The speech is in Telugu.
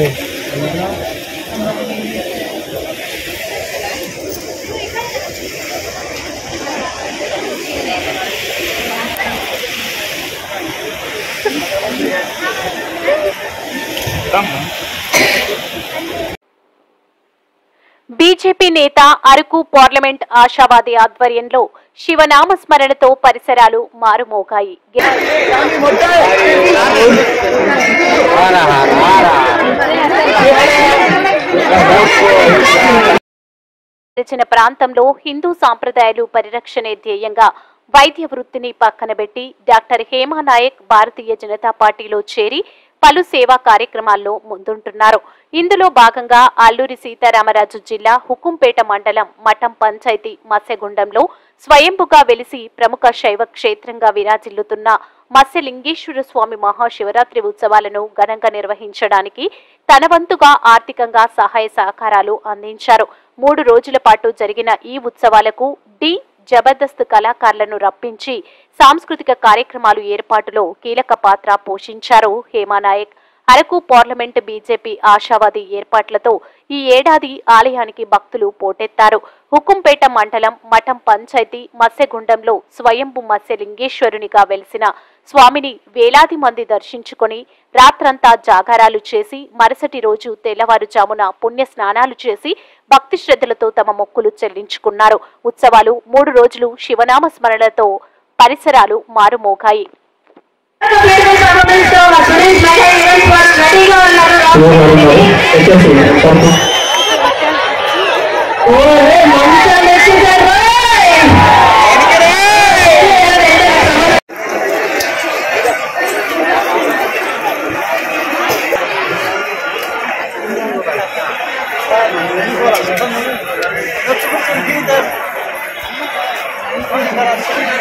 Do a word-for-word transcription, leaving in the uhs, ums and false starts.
బీజేపీ నేత అరకు పార్లమెంట్ ఆశావాది ఆధ్వర్యంలో శివనామ స్మరణతో పరిసరాలు మారుమోగాయి. గిరిజన ప్రాంతంలో హిందూ సాంప్రదాయాలు పరిరక్షణే ధ్యేయంగా వైద్య వృత్తిని పక్కనబెట్టి డాక్టర్ హేమా నాయక్ భారతీయ జనతా పార్టీలో చేరి పలు సేవా కార్యక్రమాల్లో ముందుంటున్నారు. ఇందులో భాగంగా అల్లూరి సీతారామరాజు జిల్లా హుకుంపేట మండలం మఠం పంచాయతీ మత్స్యగుండంలో స్వయంభుగా వెలిసి ప్రముఖ శైవ క్షేత్రంగా విరాజిల్లుతున్న మత్స్యలింగేశ్వర స్వామి మహాశివరాత్రి ఉత్సవాలను ఘనంగా నిర్వహించడానికి తన వంతుగా ఆర్థికంగా సహాయ సహకారాలు అందించారు. మూడు రోజుల పాటు జరిగిన ఈ ఉత్సవాలకు డి జబర్దస్త్ కళాకారులను రప్పించి సాంస్కృతిక కార్యక్రమాలు ఏర్పాటులో కీలక పాత్ర పోషించారు హేమా నాయక్. అరకు పార్లమెంట్ బీజేపీ ఆశావాది ఏర్పాట్లతో ఈ ఏడాది ఆలయానికి భక్తులు పోటెత్తారు. హుకుంపేట మండలం మఠం పంచాయతీ మత్స్యగుండంలో స్వయంభు మత్స్యలింగేశ్వరునిగా వెలిసిన స్వామిని వేలాది మంది దర్శించుకుని రాత్రంతా జాగారాలు చేసి మరుసటి రోజు తెల్లవారుజామున పుణ్య స్నానాలు చేసి భక్తి శ్రద్ధలతో తమ మొక్కులు చెల్లించుకున్నారు. ఉత్సవాలు మూడు రోజులు శివనామ స్మరణతో పరిసరాలు మారుమోగాయి. Let's go to the